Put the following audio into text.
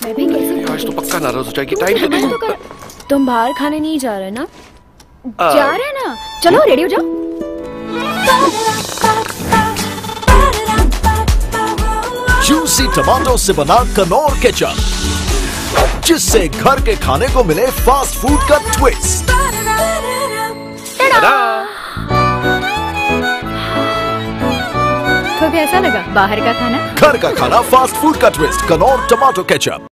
अबे कैसे आज तो पक्का नाराज हो जाएगी। टाइम पे तो तुम बाहर खाने नहीं जा रहे ना? जा रहे ना? चलो रेडी हो जाओ। जूसी टमाटो से बना कनौर केचप, जिससे घर के खाने को मिले फास्ट फूड का ट्विस्ट। तो कैसा लगा बाहर का खाना? घर का खाना फास्ट फूड का ट्विस्ट, कनौर टमाटो केचप।